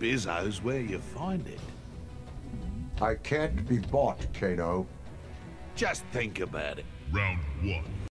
Bizzo's where you find it. I can't be bought, Kano. Just think about it. Round 1.